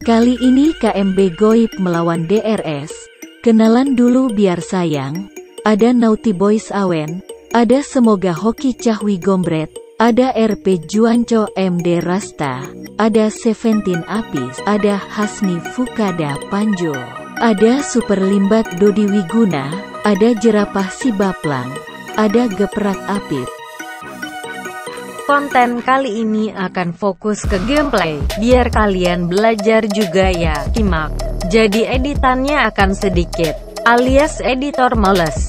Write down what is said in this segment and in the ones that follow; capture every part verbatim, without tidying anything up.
Kali ini K M B Goib melawan D R S. Kenalan dulu biar sayang. Ada Naughty Boys Awen, ada Semoga Hoki Cahwi Gombret, ada R P Juanco M D Rasta, ada Seventeen Apis, ada Hasni Fukada Panjo, ada Super Limbat Dodi Wiguna, ada Jerapah Sibaplang, ada Geprak Apit. Konten kali ini akan fokus ke gameplay, biar kalian belajar juga ya, simak. Jadi editannya akan sedikit, alias editor males.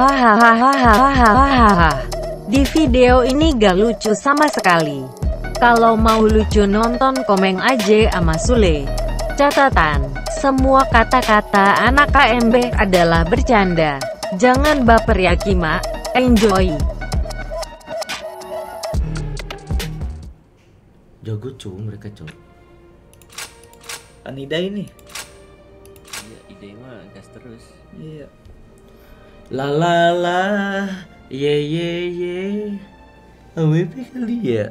Hahaha. Di video ini gak lucu sama sekali. Kalau mau lucu nonton komen aja sama Sule. Catatan, semua kata-kata anak K M B adalah bercanda. Jangan baper ya Kima. Enjoy. Jago cu mereka cu. Kan Ida ini. Iya, ide mah gas terus. Iya. La la la, ye ye ye. A W P kali ya.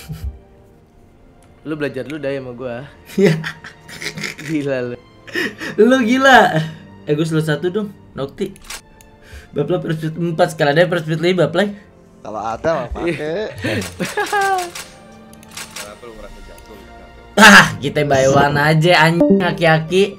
Lu belajar dulu dah sama gua. Ya, Gila lu. lu gila. Eh gue selalu satu dong, Nokti. Baplay perspeed empat sekali ada perspeed lima baplay. Kalau ada mah pakai. Ah, kita bayuan aja anjing aki-aki.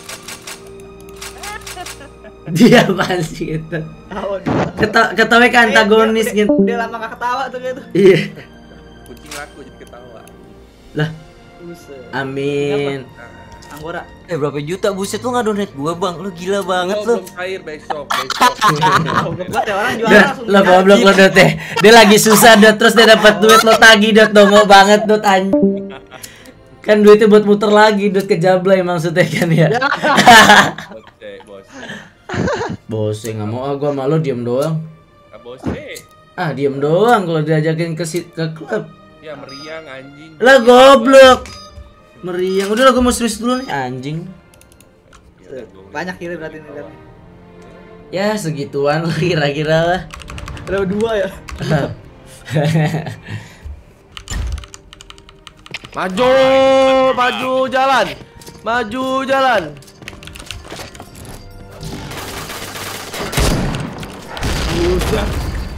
Dia apaan sih gitu. Keta ketawa kan antagonis gitu. Dia lama gak ketawa tuh gitu. Iya. Kucing laku jadi ketawa. Lah, Buset. amin. Anggora. Eh berapa juta buset lu nggak donate gua bang, lu gila banget lu. Belum cair besok, besok. Goblok banget ya orang jualan Dah, langsung. lo goblok lo dot teh. Dia lagi susah dot terus dia dapat duit lo tagih dot dongo banget dot anjing. Kan duitnya buat muter lagi dot ke Jablay maksudnya kan ya. Bose, bos. Bose nggak mau ah gua malu diem doang. Ah, bose. Ah diem doang kalau diajakin ke si ke klub. Ya meriang anjing. Lah goblok. Meriang. Udah lah gua mau serius dulu nih anjing. Banyak kiri berarti ini kan. Ya segituan lah kira-kira lah. Ada dua ya. Maju, maju jalan, maju jalan. Buset.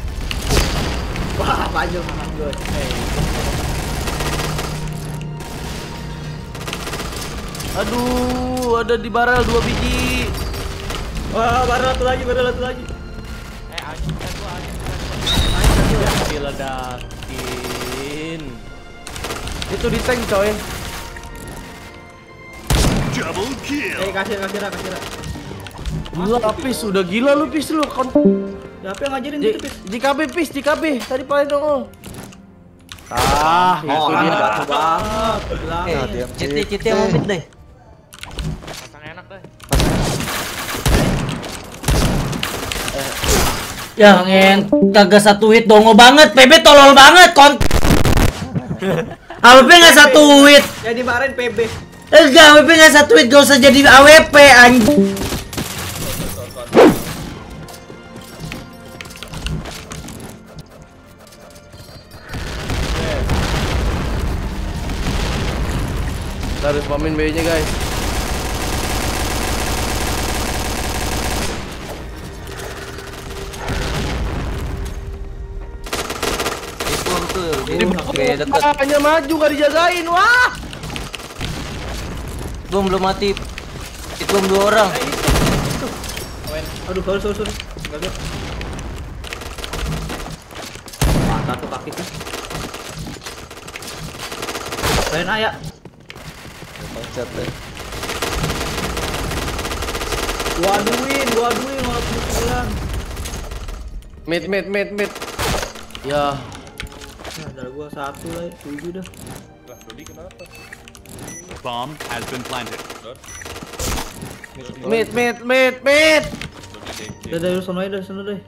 Wah, panjang makan gue. Aduh, ada di barel dua biji. Wah, baru satu lagi, baru satu lagi. Eh, anjing kan gua anjing. Diledakin. Itu di tank coy. Eh, kasih, kasih, kasih. Gila Pis, udah gila lu Pis lu kon. Siapa yang ngajarin J gitu, Pis? J K B Pis, J K B tadi paling dong. Ah, itu Oh, dia. batu banget. Bilangin. Citi-citi yang mid deh. Ya ngen kagak satu hit dongo banget. P B tolol banget kon. A W P nggak satu hit. Ya dimarahin P B. Enggak, A W P nggak satu hit, gak usah jadi A W P anjing. Kita harus pamin B-nya guys. Ini hanya maju gak dijagain, wah. Bom belum mati. Itu bom dua orang. Aduh, sorry, sorry, sorry. Enggak lihat. Patah tuh kaki tuh. Kalian ayak. Loncat deh. Gua aduin, gua aduin lima puluh sembilan. Mid, mid, mid, mid. Ya. Nah, dari gua satu lah, tujuh dah. Lah, Dodi kenapa? Bomb has been planted. Mid, mid, mid, mid. Udah dari sono aja, dari sono deh.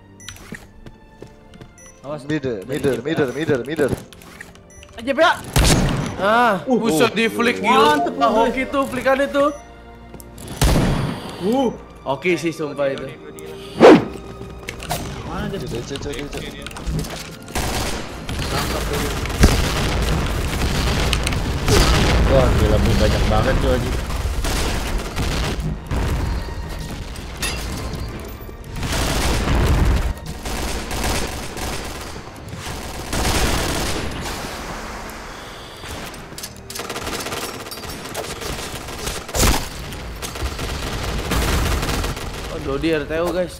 Awas. Middle, middle, middle, middle, middle. Aja ya. Ah, buset di flick gila. Mantep, Ah, Bro. oke tuh flickan itu. Uh, Oke sih sumpah itu. mana dia? D C, D C, D C. Tangkap dulu. Wah, gila bu banyak banget tuh aja. Oh, Dodi R T O guys.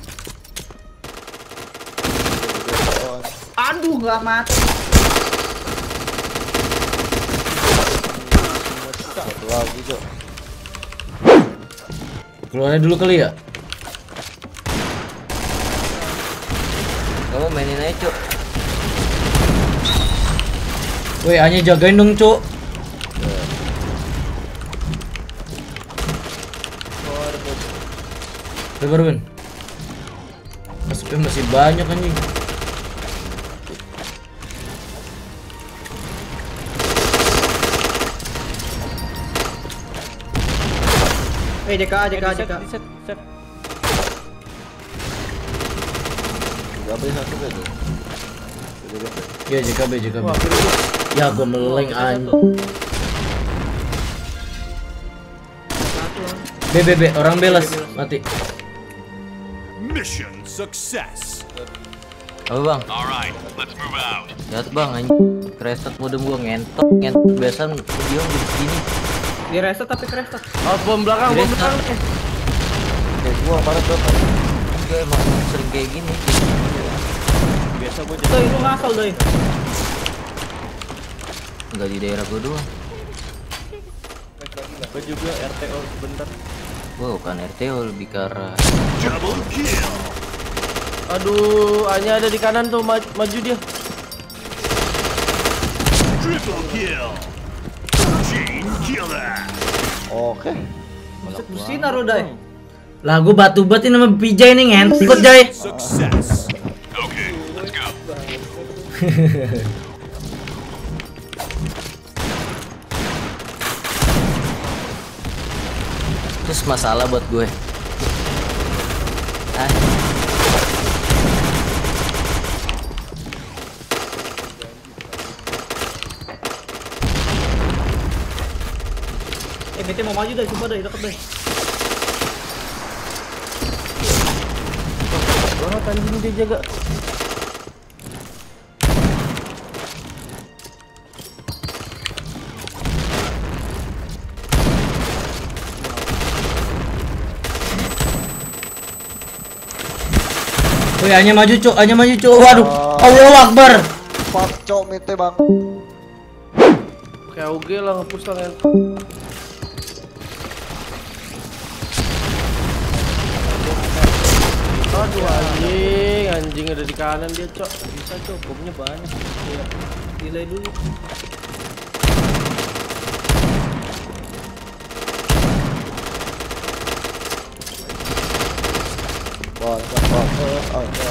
Aduh, nggak mati. Satu lagi, Cok. Keluarnya dulu kali ya. Kamu mainin aja, Cuk. Woi, hanya jagain dong, Cuk. Sabar, Ben. Masuknya masih banyak anjing. Eh, J K, J K, J K. Gak bisa satu beda. Ya, J K B, J K B. Ya, gua meleng anjing. B, B, B, orang belas mati. Mission success. Apa bang? Alright, let's move out. Lihat bang, anjing. Reset modem gua ngentot, ngentot biasa video di sini. Di reset tapi reset. Oh, bom belakang, bom belakang. Kayak gua kemarin tuh. Gua emang sering kayak gini. Biasa gua Doi, lu ngasal, Doi. Enggak di daerah gua doang. gua juga R T O sebentar. Wow, kan R T O lebih ke arah. Double kill. Aduh, hanya ada di kanan tuh, maju, maju dia. Triple kill. Chain killer. Oke. Bersinar lo, Doi. Lah gua batu batin sama Pijay nih ngentot, Jay. Success. Okay, let's go. Terus masalah buat gue. Ah. Eh, B T mau maju, Doi. Coba, Doi. Deket, Doi. Banget anjing dia jaga. Woi, hanya maju, Cuk. Hanya maju, Cuk. Waduh. Allahu Akbar. Fuck, Cok, mite bang. Kayak O G lah, ngepus lah kan. Aduh anjing, anjing ada di kanan dia, Cok. Bisa, Cok, bomnya banyak. Iya. Delay dulu. Wah, wah, wah, oke.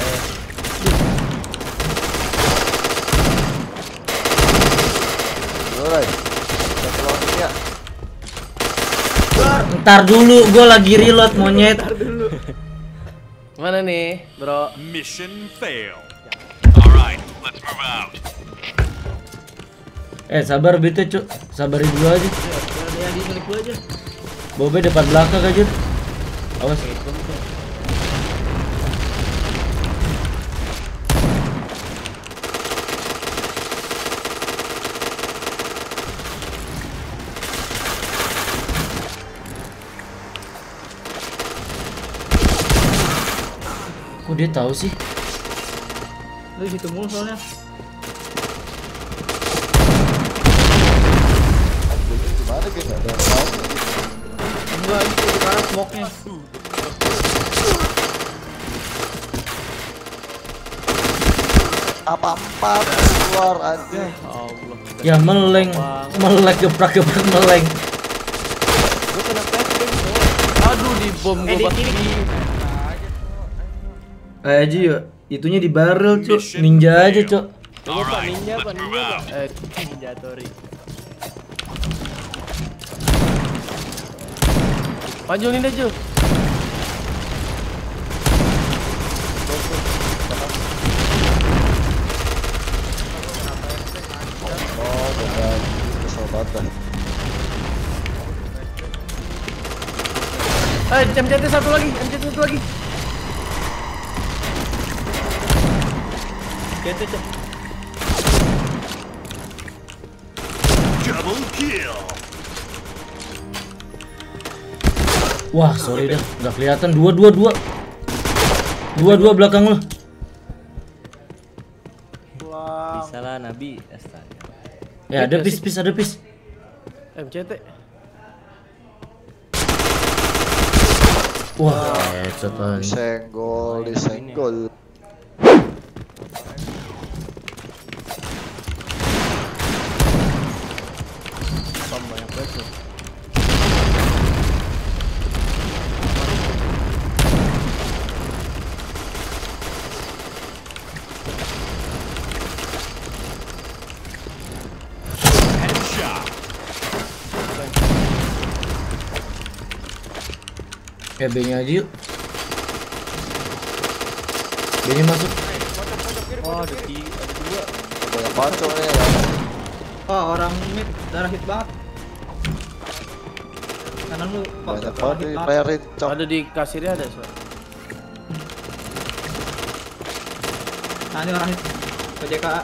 Alright. Kita keluar ya. Ntar dulu, gua lagi reload monyet. Mana nih, bro? Mission failed. Alright, let's move out. Eh, sabar bete, Cuk. Sabarin dulu aja. Ada yang di milik gua aja. Bobe depan belakang aja. Awas. Kok dia tahu sih? Lu di situ mulu soalnya. Gimana gitu? Ada tahu. Enggak, itu di kanan smoke-nya. Apa-apa keluar aja. Allah. Ya meleng, melek gebrak-gebrak meleng. Gua kena flashbang, Cok. Aduh, di bom Eh, gua di kiri. Kayak aja ya, itunya di barrel, Cuk. Ninja aja, Cuk. Coba Pak Ninja, Pak Ninja, Pak. Eh, Ninja Tori. Maju Ninja, Ju. Oh, benar. Kesel banget dah. Eh, M C T satu lagi, M C T satu lagi. Gitu cok. Double kill. Wah, sorry dah, nggak kelihatan. Dua, dua, dua, dua, dua belakang lo. Bisa lah Nabi. Astaga. Ya ada pis, pis, ada pis. M C T. Wah, headshot lagi. Disenggol, disenggol. Banyak banget. Headshot. Ya B-nya aja yuk. B-nya masuk. Wah, ada tiga, ada dua. Banyak pacok nih. Oh orang mid darah hit banget. Kanan lu Pak, Banyak darah banget hit di banget. playerin cok. Ada di kasirnya ada, so. Nah ini orang hit P J K A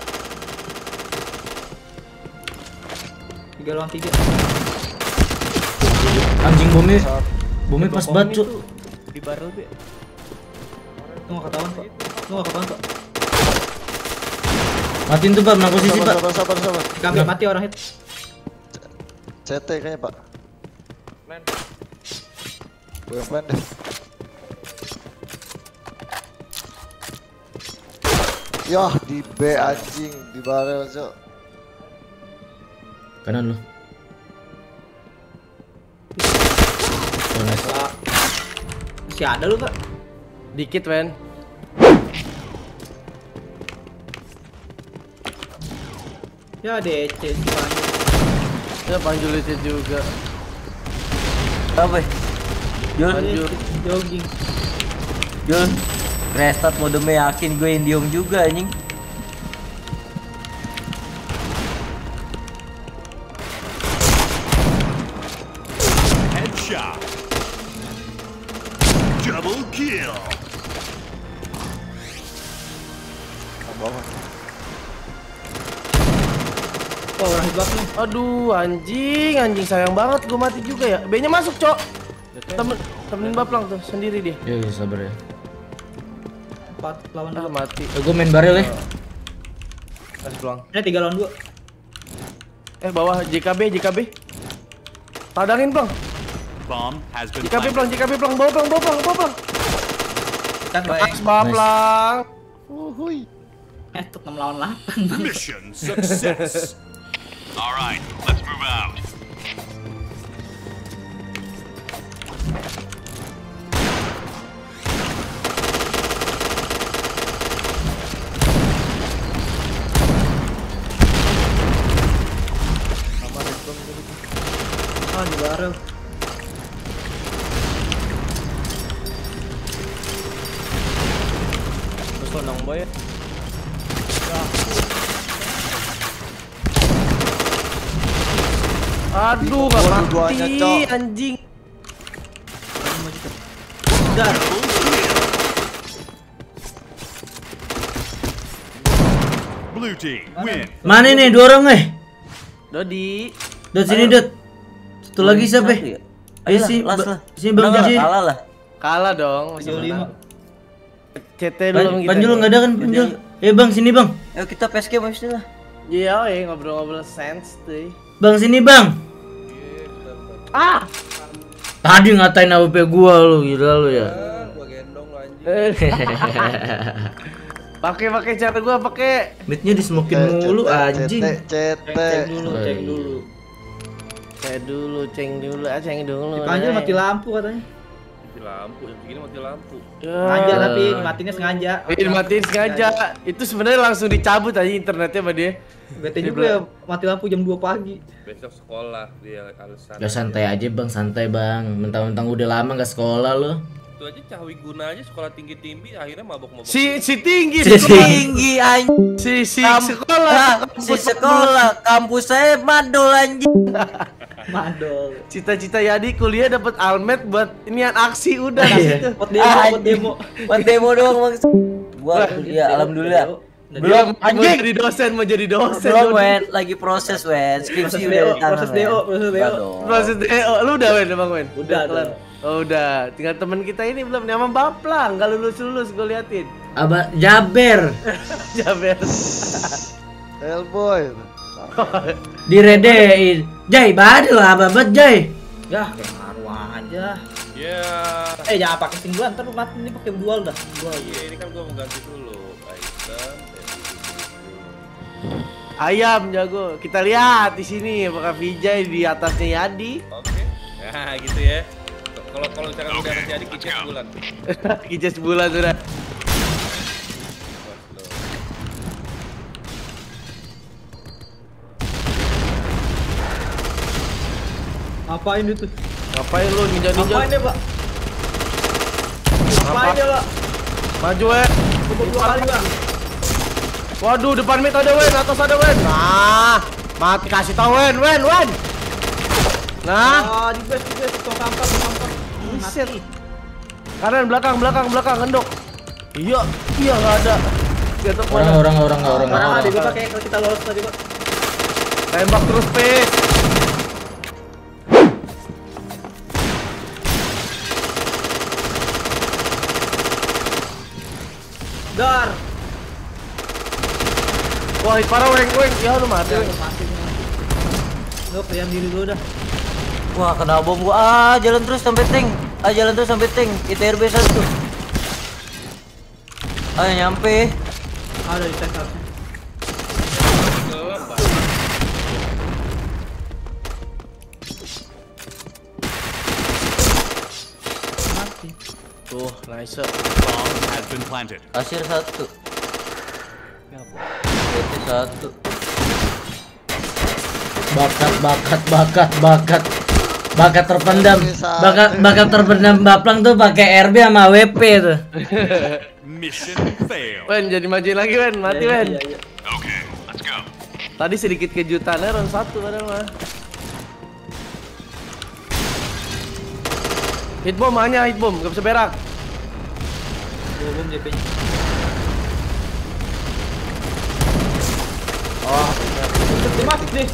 tiga lawan tiga. Anjing bomnya. Bomnya pas banget, Cuk. Di barrel B. Lu gak ketahuan Pak. Lu gak ketahuan Pak. Matiin tuh, Pak, menang posisi, Sabar, Pak. sabar, sabar, sabar. Kami mati orang hit. C T kayaknya pak. Gue yang plan deh. Yah di B anjing di barel cok. Kanan lu. Oh, nice. Pak. Masih ada lu Pak. Dikit, men. Ya D C si Panju. Ya Panjul itu juga. Apa? Jul, Panjul. Jogging. Jul. Restart modemnya yakin gue Indium juga anjing. Headshot. Double kill. Bawah. Oh orang hit banget nih. Aduh, anjing, anjing sayang banget gue mati juga ya. B-nya masuk, Cok. Temen temenin Baplang tuh sendiri dia. Ya, ya, sabar ya. empat lawan Ah, dua. mati. Eh, gue main barel ya. Kasih pulang. Ini tiga lawan dua. Eh, bawah J K B, J K B. Padangin, Bang. Bomb has been J K B, planted. Bang, J K B, Bang. Bawa, Bang, bawa, Bang, bawa, Bang. Kan Nice, Baplang. Uhuy. eh tuh enam lawan delapan. Mission success. All right, let's move out. Ah di barel. Terus sonong boy. Aduh, gak Waduh, duanya, mati, Cok. anjing. Dar. Blue team win. Mana nih dua orang eh? Dodi. Dot sini, Dot. Satu lagi siapa? Satu ya? Ayo Ayolah, sini, last Ba- lah. sini Bang Menang lah, Jaji. kalah lah. Kalah dong, masih tujuh puluh lima. menang. C T dulu Pan- kita. Panjul nggak ada kan Panjul? Eh Bang sini Bang. Ayo kita P S K mesti lah. Iya, eh ngobrol-ngobrol sense tuh. Bang sini Bang. Ah! Tadi ngatain A W P gua lu, gila lu ya. Gua gendong lo anjing. Pakai pakai cara gua pakai. Midnya dismokin mulu anjing. C T, C T. Cek dulu, cek dulu. Cek dulu, ceng dulu, ah ceng dulu. Panjul Nay. mati lampu katanya. Mati lampu, yang begini mati lampu. Ya. Sengaja tapi matinya sengaja. Eh, matiin sengaja. Itu sebenarnya langsung dicabut aja internetnya sama dia. Bete juga ya mati lampu jam dua pagi. Besok sekolah dia alasan. Ya santai aja Bang, santai Bang. Mentang-mentang udah lama gak sekolah lo. Itu aja Cahwi Guna aja sekolah tinggi-tinggi akhirnya mabok-mabok. Si si tinggi, Si si Tinggi anjing. si, si Kam- sekolah. Ah, si sekolah kampus saya madol anjing. Madol. Cita-cita Yadi kuliah dapat almet buat inian aksi udah Iya. gitu. Buat demo, buat demo. Buat demo doang bang. Gua ya alhamdulillah. Belum Belum mau anjing. jadi dosen, mau jadi dosen. Belum Dodi. wen, lagi proses wen. Proses Skripsi D O, udah di tangan, proses D O, Wen. proses D O. Udah dong. Proses D O, lu udah Wen, Bang Wen? Udah, kelar. udah. Oh udah, tinggal temen kita ini belum nyaman Baplang, gak lulus-lulus gue liatin. Aba Jaber Jaber. Hellboy. diredein. Jai, badil lah ababet Jai. Ya, kayak ngaruh aja. Ya. Eh, jangan pakai sing duluan, ntar lu mati ini pakai dual dah. Dual. Iya, ini kan gua mau ganti dulu. Item. Ayam jago. Kita lihat di sini apakah Vijay di atasnya Yadi. Oke. Nah, gitu ya. Kalau kalau misalkan udah terjadi kicet bulan. Kijaz sebulan sudah. Apain itu? Ngapain lu ninja-ninja? Apain ya, Pak? Apain ya, Pak? Maju Wen. Pukul dua kali, Bang. Waduh, depan mid ada Wen, atas ada Wen. Nah, mati kasih tau Wen, Wen, Wen. Nah, Ah, di base, di base, tong kampak, tong kampak. buset. Kanan, belakang, belakang, belakang, ngendok. Iya, iya nggak ada. Gatok Orang mana? orang orang orang Mana orang. ada gua pakai kalau kita lolos tadi, Pak. Tembak terus, Pes. Dar. Wah, parah Weng, Weng. Ya lu mati, Weng. Mati. Lu pilihan diri dulu dah. Wah kena bom gua. Ah jalan terus sampai tank. Ah jalan terus sampai tank. I T R B satu. Ah nyampe. Ada di tank harusnya. Mati. Tuh, nice. Bomb has been planted. Kasir satu. B T satu. Bakat bakat bakat bakat bakat terpendam. Bakat bakat terpendam Baplang tuh pakai R B sama W P tuh. Mission failed. Wen, jadi majuin lagi, Wen. Mati, Iya, Wen. iya, iya. Okay, let's go. Tadi sedikit kejutannya round satu padahal mah. Hit bomb hanya hit bomb, gak bisa berak. Belum J P-nya. Oh, Dia mati deh.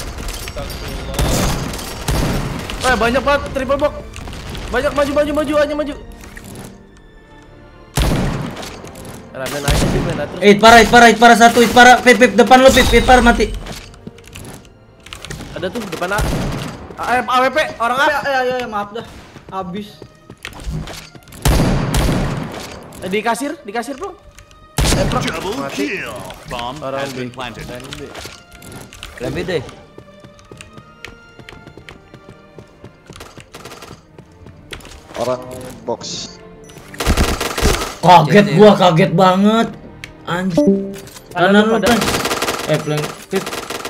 eh banyak banget triple box. Banyak maju maju maju aja maju. Ramen aja sih men terus. Eh, parah, parah, parah satu, it parah, pip pip depan lu pip, pip parah mati. Ada tuh depan A. A A W P orang A. Ya, ya, ya, ya, maaf dah. Habis. Eh, di kasir, di kasir, Bro. Eh, Bro. Double Mati. kill. Bomb Orang has been B. planted. Dan B. Lebih deh. Orang box. Kaget gua, kaget banget. Anjing. Kanan lu kan. Eh, plank pip.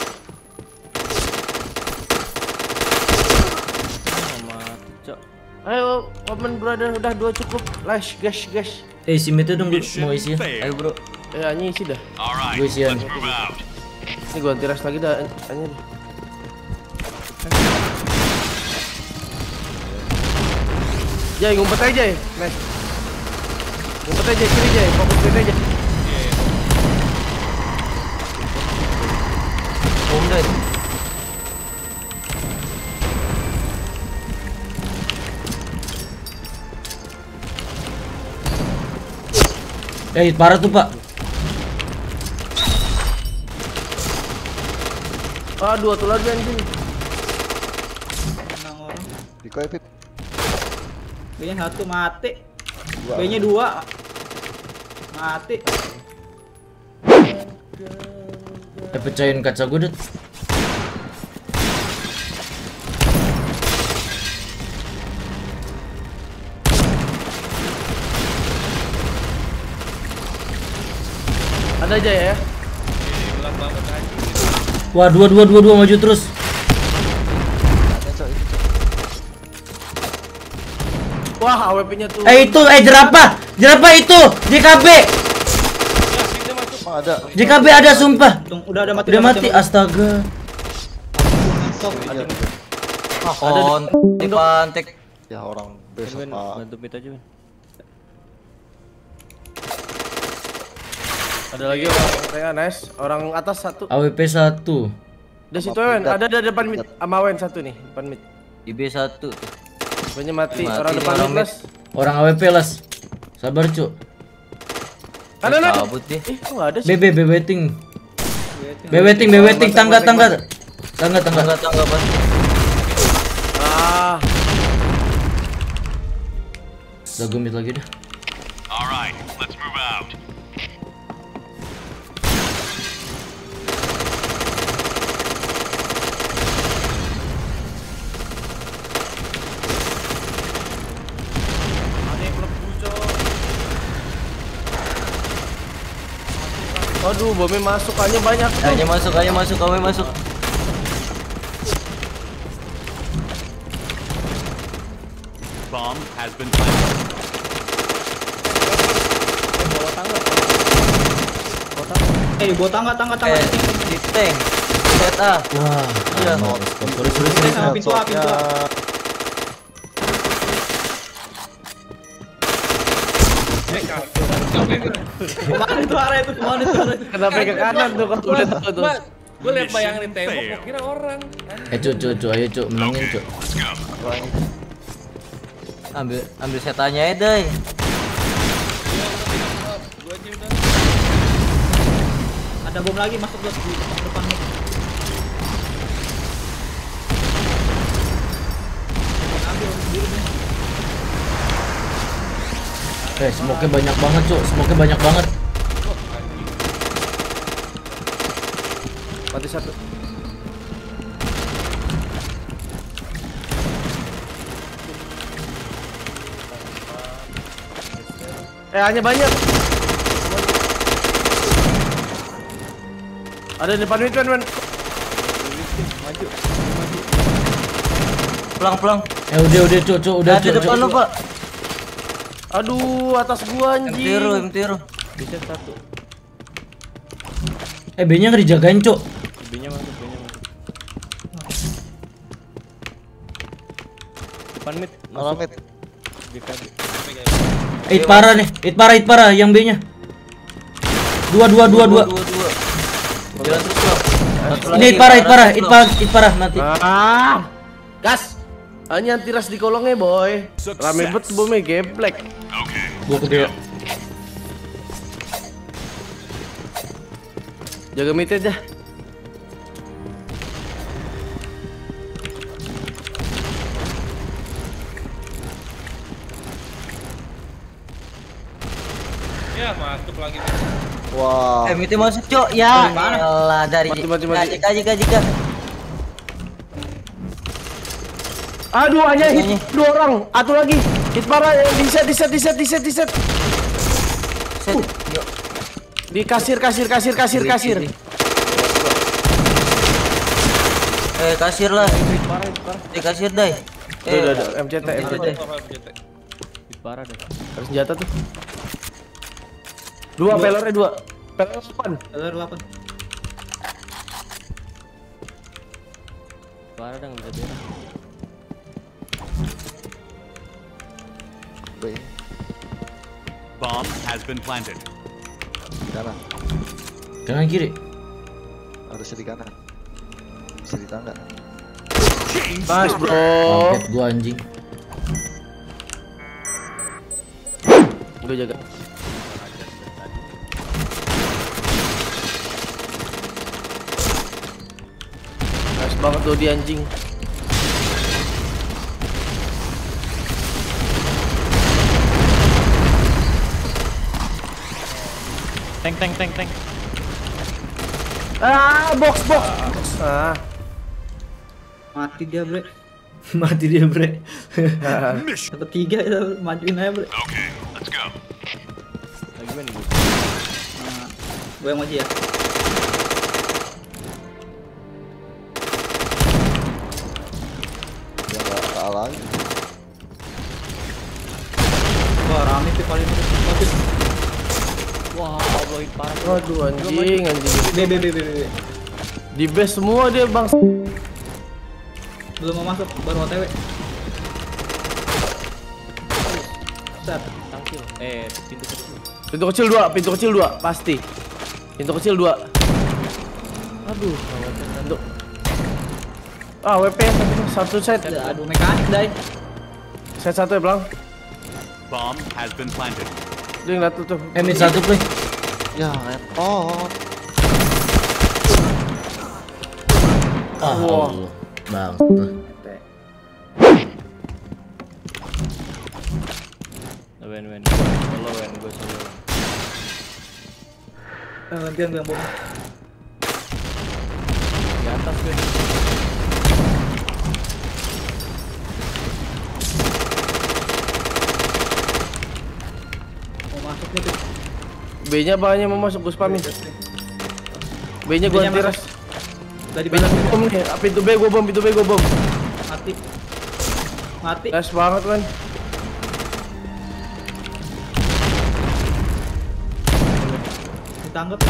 Ayo, Omen brother udah dua cukup. Lash, gash, gash. Eh, isi itu dong, mau Mission isi ya. Ayo failed. bro. Eh, Anyi isi dah. All right, Gue isian. let's move out. Ini gua anti rush lagi dah, Anyi dah. Jay, ngumpet aja ya. Nice. Ngumpet aja kiri Jay, fokus kiri aja. Bom deh. Eh, it parah tuh, Pak. Ah, dua tuh lagi anjing. Menang orang. Dikoy pip. B-nya satu mati. B-nya dua. Mati. Eh, pecahin kaca gue, Dut. Ada aja ya. Gelap banget anjing. Wah, dua dua dua dua maju terus. Ada cok itu. Wah, A W P-nya tuh. Eh, itu eh jerapah. Jerapah itu J K B. Emang ada. J K B ada sumpah. Tung, udah ada mati. Udah mati, astaga. A Kon di pantek. Ya orang base Wen, apa? bantu mid aja, Wen. Ada lagi orang kayak nice, orang atas satu. A W P satu. Di situ Wen, ada di depan mid sama Wen satu nih, depan mid. Di B satu. Banyak mati, Mati orang nih, depan orang mid, mid. Mas. Orang A W P las. Sabar cuk. Ada nak. Kabut dia. Eh, kok enggak ada B sih? B B waiting. B waiting B waiting tangga tangga. Tangga tangga. Tangga tangga pas. Ah, Udah gue mid lagi dah. Alright, let's move out. aduh, bomnya masuk, hanya banyak tuh. Hanya masuk, hanya masuk, kami masuk. Bomb has been planted. Eh, di bawah tangga, tangga, tangga. Eh, di tank. Set A. Wah. Iya. Sorry sorry sorry. Sama pintu A, pintu A. Kemana tuh arah itu? Kemana tuh arah itu? Kenapa ke kanan tuh kalau udah tahu tuh? Gue liat bayangan di tembok, gua kira orang. Eh cuk cuk cuk ayo cuk menangin cuk. Let's go. Ambil ambil setannya ya, Day. Gua aja udah. Ada bom lagi masuk ke depan nih. Eh smoke-nya banyak banget cuk. Smoke-nya banyak banget. Mati satu. Eh, hanya banyak. Ada di depan mid, Wen, Wen. Pulang, pulang. Eh udah udah cuk cuk udah Nah, di cuk depan cuk. lu, Pak. Aduh, atas gua anjing. M-Tiro, M-Tiro. Bisa satu. Eh B-nya nggak dijagain cuk. B-nya masuk, B-nya masuk. Depan mid, Orang mid. B K B. Eh it parah nih. It parah it parah yang B-nya. Dua dua dua dua. Dua, dua. Jalan terus, Pak. Satu Ini lagi, it parah it parah terus, it Pak. parah it parah mati. Ah, gas. Hanya tiras di kolongnya, boy. Rame bet bomnya geblek. Okay. Gua ke B. Jaga mid aja. Ya, masuk lagi. Wah. Eh, miti masuk, Cok. Ya, elah dari Mati, mati, mati. Jika, jika, jika. Aduh, hanya hit Hanya. dua orang. Satu lagi. Hit parah. Di set, di set, di set, di set, di set. Set. Yuk. Di kasir, kasir, kasir, kasir, kasir. Eh, kasir lah. Di kasir, Day. Eh, Eh, udah, udah. M C T, M C T. Parah deh. Harus senjata tuh. Dua, pelornya dua. Pelor delapan. Pelor delapan. Parah dah, nggak bisa beres. B. Bomb has been planted. Di kanan. Kanan kiri. Harusnya di kanan. Bisa di tangga. Nice, bro. Kampret gua anjing. Gue jaga. Nice banget tuh di anjing. Tank, tank, tank, tank. Ah, box, box. Ah. Mati dia, Bre. Mati dia, Bre. Mission. Dapat tiga itu majuin aja, Bre. Okay, let's go. Lagi main gue. Nah, gue yang maju ya. Dia nggak kalah lagi. Wah, rame sih paling itu. Bagus. Aduh, anjing, anjing. B B B B B. Di base semua dia, Bang. Belum mau masuk, baru O T W. Set. Tangkil. Eh, pintu kecil. Pintu kecil dua, pintu kecil dua, pasti. Pintu kecil dua. Aduh, pintu. Ah, W P satu set. Aduh, mekanik, Dai. Set satu ya, Bang. Bomb has been planted. Dia ngeliat tuh tuh. Eh, mid satu play. Ya, repot. Ah, Wah. Allah. Bang. Wen wen. Solo wen, gue solo. Eh, gantian gue yang bom. Di atas gue. Mau masuk nih tuh. B-nya banyak mau masuk Gus Pamin. B-nya gua B-nya tiras. Udah B-nya dibalas. bom nih. Pintu B gua bom, pintu B gua bom. Mati. Mati. Gas banget kan. Ditangkap.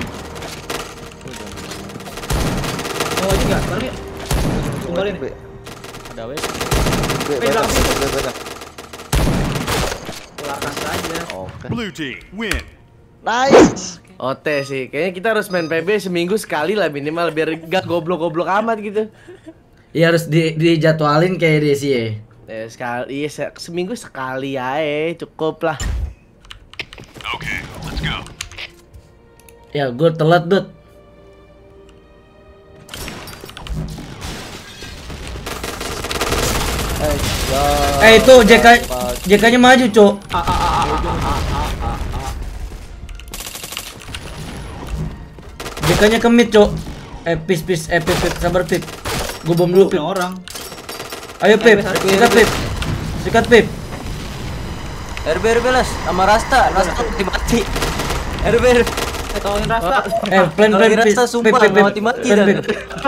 Mau aja enggak? Bareng ya? Tumbalin. B. Ada wes. B banyak, B banyak. Kelarkan saja. Oke. Blue team win. Nice. O T sih. Kayaknya kita harus main P B seminggu sekali lah minimal biar gak goblok-goblok amat gitu. Iya harus di dijadwalin kayak Desi ya. Eh, sekali se seminggu sekali aja cukup lah. Okay, let's go. Ya, gue telat, Dut. Eh, itu J K J K-nya maju, Cok. J K-nya ke mid, Cok. Eh, pis pis, eh, pip, pip, sabar, pip. Gue bom dulu, pip. Punya orang. Ayo, pip. Sikat, pip. Sikat, pip. R B R B las sama Rasta, Rasta mati-mati. R B R B. Eh, tolongin Rasta. Eh, plan plan Kalau pip. Rasta sumpah Pip, pip, pip. mati-mati Plan, dan. pip.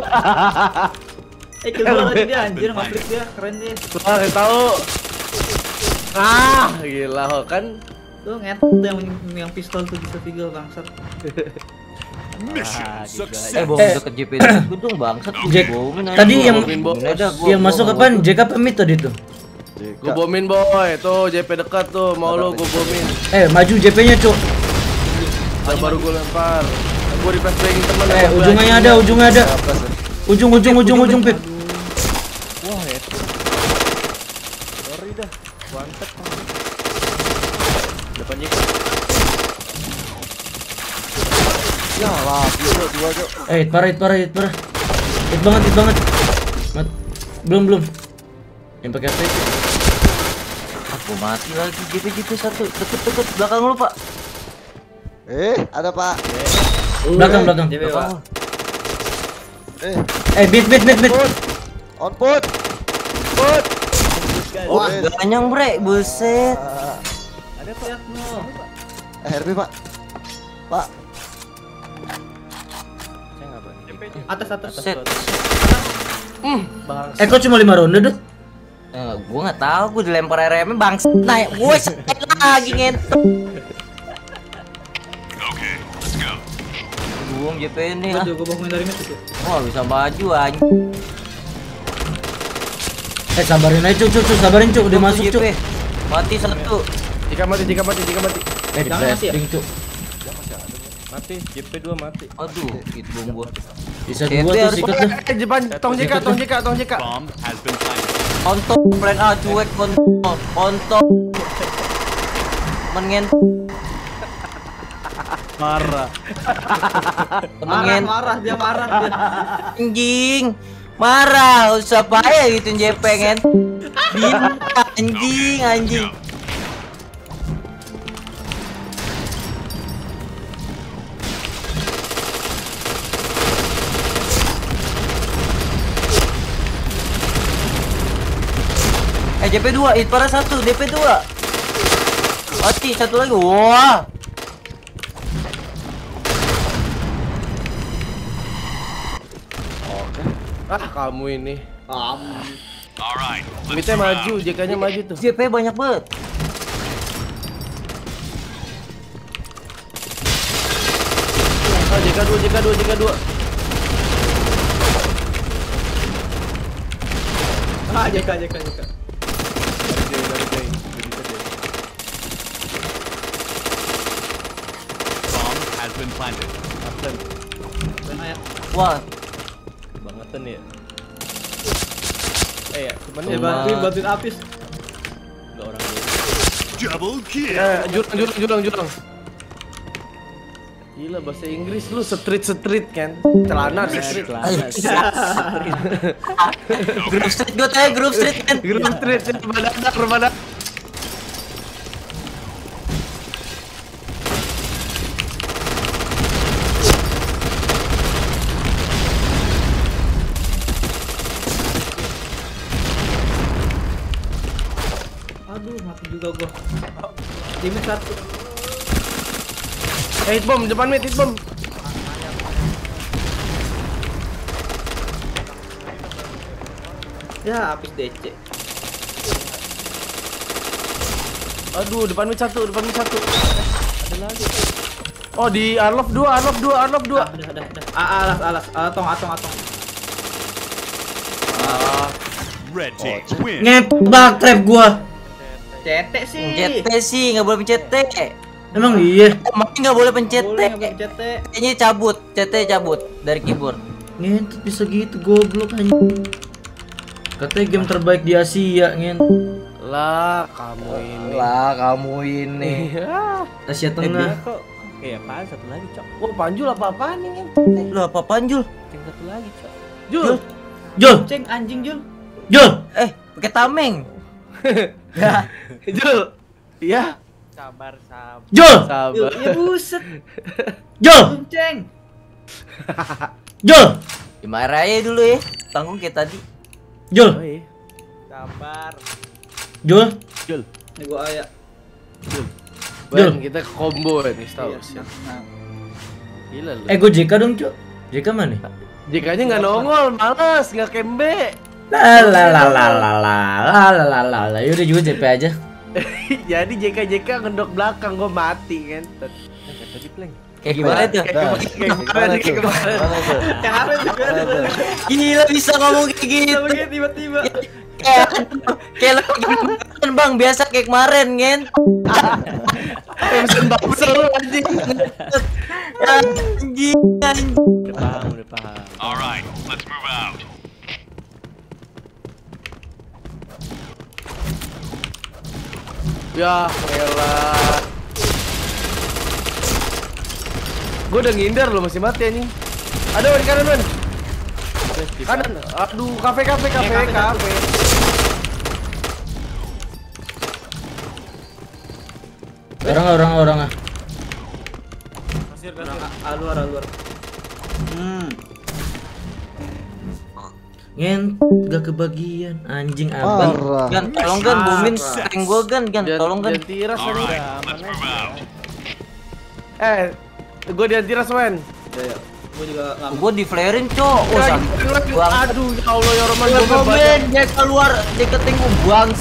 Eh, kill dua lagi dia anjir, ngaplik dia, keren dia. Wah, nggak tahu. Ah, gila kan. Tuh nget tuh yang yang pistol tuh bisa tigel bangsat. Mission Eh success. bom Eh. deket J P gue dong bangsat gue Jack, bomin aja. tadi Gua yang- bomin, Bo. Udah, gua- Yang gua masuk nggak apaan? butuh. J K apa mid tadi tuh? Gua bomin boy, tuh J P dekat tuh, mau lo gua bomin. Eh, maju J P-nya, Cok. Nah, baru gua lempar. Gua di flashbangin temen. Eh, gua ujungnya anjing. ada, ujungnya ada. Ujung, ujung, ujung, ujung, pip. Wah, ya. Sorry dah. Wanted. Depan J K. Ya lah, dua dua aja. Eh, hit parah, hit parah, hit parah. Hit banget, hit banget. Mat. Belum, belum. Yang pakai apa itu? Aku mati lagi J P J P satu deket-deket belakang lu Pak. Eh, ada Pak. Belakang, belakang. J P, Pak. Eh, Eh, beat, beat, beat, beat. on put. Put. Oh, Wah, ganyang bre, buset. Ada teriak no. eh, R B Pak. Pak. Atas atas. Set. Eh, kok cuma lima ronde, Dut? Eh, gua nggak tahu, gua dilempar R M bangsa. Naik, gue set lagi ngentot. Okay, let's go. Buang J P ini Gua ah. juga bohongin dari mid itu. Oh, bisa maju anjing. Eh, sabarin aja, Cuk, Cuk, Cuk, sabarin, Cuk. Udah masuk, Cuk. Eh, Mati satu. Jika mati, jika mati, jika mati. di Jangan mati ya? flashbang, Cuk. Mati, J P dua mati. Aduh, hit bom gua. Bisa J P dua tuh, harus sikat tuh. Eh, Jepan, tong J K, tong J K, tong J K. Bomb has been planted. Kontok plan A cuek kontok. Kontok. Mengen Marah. Marah, mengen marah, dia marah dia. anjing. Marah, usah payah gitu J P ngen. Bim, anjing, anjing. Eh J P dua, hit parah satu, D P dua. Mati satu lagi. Wah. Ah, kamu ini. Alright, let's Mitnya move maju, out. J K-nya maju tuh. J P banyak banget. Ah, J K dua, J K dua, J K dua. Ah, J K, J K, J K. Bomb has been planted. Wah, Bangetan ya. Eh ya, cuman Ya, bantuin, bantuin Apis. enggak orang dulu. Double kill. Eh, jurang, jurang, jurang, jurang. Gila bahasa Inggris lu street street kan? Celana street. grup street gue tanya grup street kan. Grup street rumah dadak, rumah dadak. Aduh, mati juga gua. Timnya satu. Eh, hit bomb, depan mid, hit bomb. Ya, Apis D C. Aduh, depan mid satu, depan mid satu. Ada lagi. Oh, di Arlov dua, Arlov dua, Arlov dua. Ah, udah, udah, udah. Ah, alas, alas. Atong, atong, atong. Ah, Red team win. Ngebak trap gua. Cetek sih. Pencet T sih, nggak boleh pencet T. Emang iya. Makanya nggak boleh pencet T. Boleh nggak boleh cetek. Kayaknya cabut, C T cabut dari keyboard. Ngentut bisa gitu goblok anjing. Katanya game terbaik di Asia ngent. lah kamu ini. Lah kamu ini. Asia Tengah. Kok kayak apaan satu lagi, Cok? Wah, Panjul apa-apaan nih? Lu apa-apaan Jul? Yang satu lagi, Cok. Jul. Jul, Ceng anjing Jul. Jul. Eh, pakai tameng. Ya. Jul. Iya. Sabar, sabar. Jul, Sabar. Ya buset. Jul, Ceng. Jul, Dimarahin dulu ya. Tanggung kayak tadi. Jul, Sabar. Jul. Jul. Ini gua ayak. Jul. Jul. Bang, kita combo nih, tahu Iya, sih. nah, nah. Gila lu. Eh gue J K dong cuk. J K mana? J K-nya nggak nongol, males, nggak kembe. La la la la la la la la la la la. Yaudah juga J P aja. Jadi J K J K ngedok belakang, gua mati kan. Tadi plank. Kayak gimana tuh? Kayak kemarin, kayak kemarin, kayak kemarin. Kemarin juga ada. Gila bisa ngomong kayak gitu. Begini tiba-tiba. Kayak kayak lo gimana Bang, biasa kayak kemarin kan. Mesin bakso lu anjing. Anjing. anjing. Udah paham, udah paham. Alright, let's move out. Ya, elah. Gua udah ngindar lo masih mati anjing. Ada di kanan, Man. Kanan. Aduh, kafe kafe kafe kafe. Orang orang orang ah. Ah, luar, ah, luar. Hmm. Ngent gak kebagian anjing abang. Parah. Gan, tolong Gan, bumin tank gua Gan, Gan, tolong Gan. Jangan tiras aja Alright, udah let's aman move aja. out. Eh, gua di tiras, Man. Ya, ya. Gua juga ngambil. Gua di flarein, Cok. Oh, Ya, sakit. gila, Bang. aduh, ya Allah ya Rahman, Gua gua banyak. komen, dia keluar, dia ketemu bangs.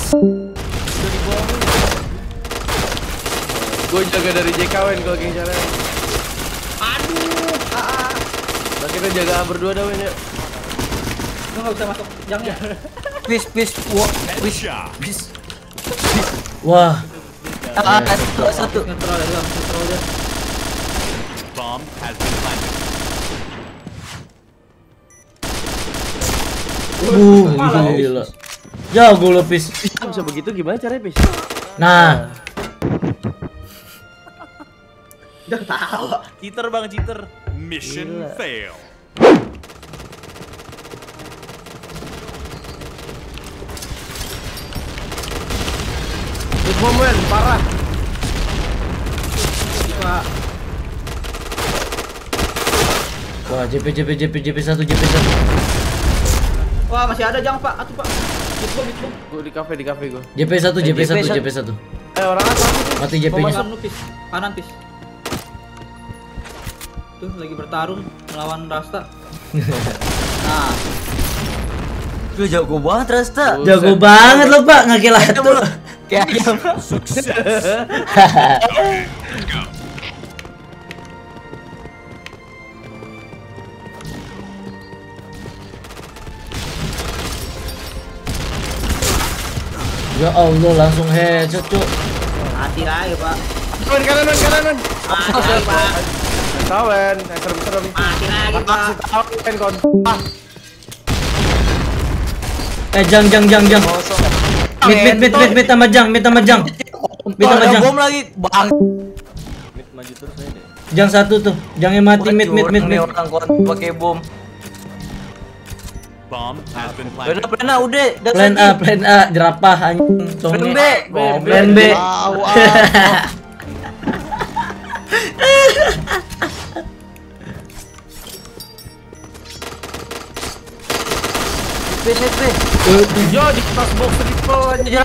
Gua jaga dari J K Wen kalau kayak cara. Aduh, ah. Nah, kita jaga berdua dah, Wen ya. Gua nggak bisa masuk jangnya. Please, please, wah, please, Shot. please. Wah, Ah, satu, satu. Kontrol ya, Bang. Kontrol ya. Bomb has been planted. uh gila. Jago lo pis. Bisa begitu gimana caranya, Pis? Nah, Udah ketawa. Cheater bang, cheater. Mission Gila. fail. Hit bomb, Wen, parah. Pak. wah J P J P J P J P satu J P satu. Wah, masih ada jang, Pak. Atuh, Pak. Bitbom, bitbom. Gua di kafe, di kafe gua. J P satu J P satu J P satu. Eh, orang apa? Mati J P-nya. Kanan lu, Pis. Kanan, Pis. Tuh, lagi bertarung melawan Rasta. Nah, Lu jago banget, Rasta. Jago banget lo Pak, nggak kira tuh. Kayak ayam. Success. Okay, let's go. Ya Allah, langsung headshot, Cuk. Mati lagi, Pak. Kanan kanan kanan. Mati lagi, Pak. Kawan, serem-serem. Mati lagi, Pak. Kasih tahu kan kon. Ah. Eh, jang jang jang jang. Mid mid mid mid mid sama jang, mid sama jang. Mid sama jang. Bom lagi, Bang. Mid maju terus aja deh. Jang satu tuh, jangnya mati mid mid mid mid. Orang kon pakai bom. Bomb has been Udah planted. plan A, udah. That's Plan A, it. plan A, jerapah anjing. Plan B. Oh, plan B. Wow, wow. B, B, B. Yo di atas box triple aja.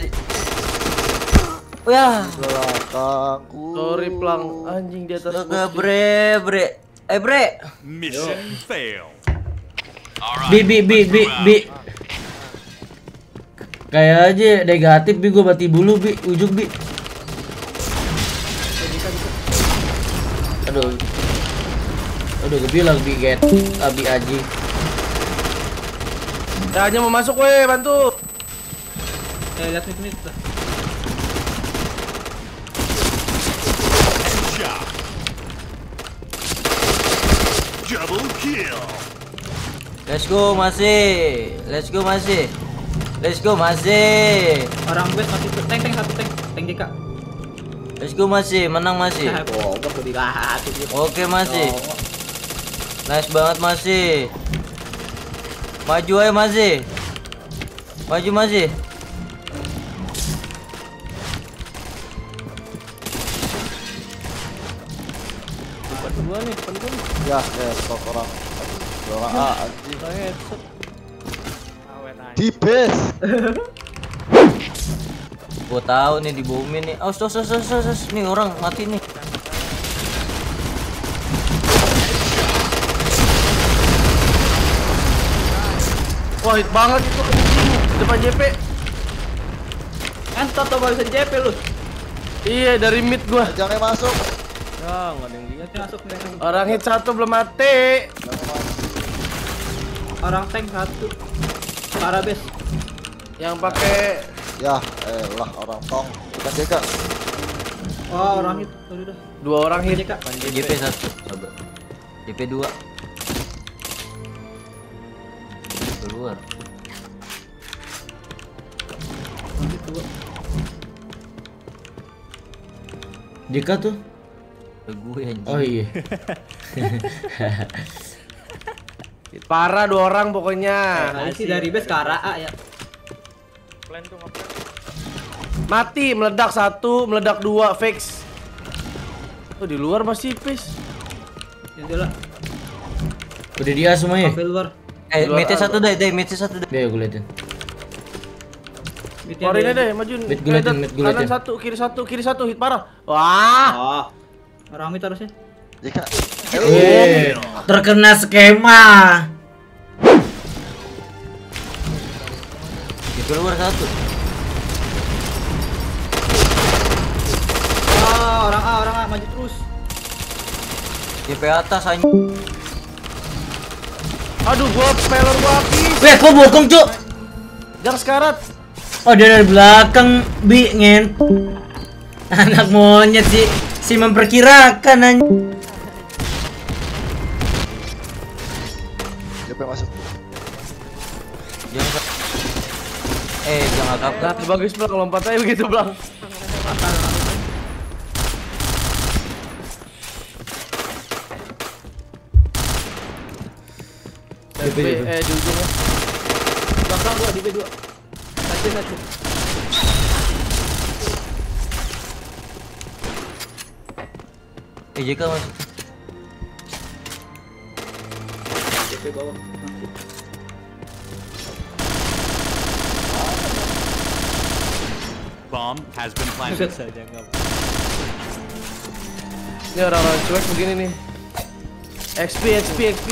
Oh ya. Belakangku. Sorry plang anjing di atas Astaga, box. bre, bre. Eh, bre. Mission fail. All B right. B B B B. Kayak aja negatif bi gua mati bulu bi, ujung bi. Aduh. Aduh, gue bilang bi get, abi aji. Ya hanya mau masuk weh, bantu. Eh, lihat mid mid. Shot. Double kill. Let's go masih. Let's go masih. Let's go masih. Orang base mati tuh. Tank tank satu tank. Tank J K. Let's go masih, menang masih. Eh, goblok udah dilatih gitu. Oke masih. Nice banget masih. Maju aja masih. Maju masih. Dua nih, penting. Ya, headshot orang. Dua orang A anjing. Headshot. Di base. Gua tahu nih di bumi nih. Oh, sos sos sos sos nih orang mati nih. Wah, hit banget itu anjing. Depan J P. Entot tuh bisa J P lu. Iya, dari mid gua. Jangan masuk. Ya, enggak ada yang lihat. Masuk mereka. Orang hit satu belum mati. Jangan masuk. Orang tank satu. Para base. Yang pakai Ya, eh lah orang tong. Bukan Jeka. Oh, orang hit. Sorry dah. dua orang hit. J K. J P satu. Sabar. J P dua. Keluar. Jika tuh. Gue anjing. Oh iya. Parah dua orang pokoknya. Nah, sih dari base ke arah A ya. Mati, meledak satu, meledak dua, fix. Oh, di luar masih fix. Yang dia lah. Udah dia semuanya. Sampai luar. Eh, mid satu deh, deh, mid satu deh. Deh, gue liatin. Mid Keluarin aja deh, majuin. Mid gue liatin, mid gue Kanan liatin. satu, kiri satu, kiri satu, hit parah. Wah. Oh. Orang mid harusnya. Jeka. Eh, terkena skema. Di keluar satu. Oh, orang A, orang A maju terus. J P atas anjing. Aduh, gua pelor gua habis. Weh, kok bokong, Cuk? Jangan sekarat. Oh, dia dari belakang bi ngen. Anak monyet sih, si memperkirakan anjing. J P masuk. Jangan. Eh, jangan kapal. Nah, bagus Blang, lompat aja begitu, Blang. J P, J P. Eh, di ujungnya. Belakang gua di B dua. Satu satu. Eh, J K masuk. J P bawah. Bomb has been planted. Ini orang-orang cuek begini nih. X P, X P, X P.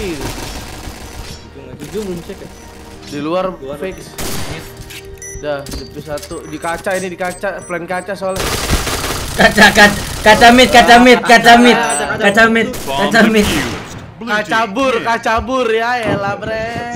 Ujung belum cek ya. Di luar fix. Dah, di satu di kaca ini di kaca, plan kaca soalnya. Kaca kaca kaca mid, kaca mid, kaca mid, kaca mid, Bomb kaca mid. defused. Blue team Kacabur, win. kacabur ya elah bre.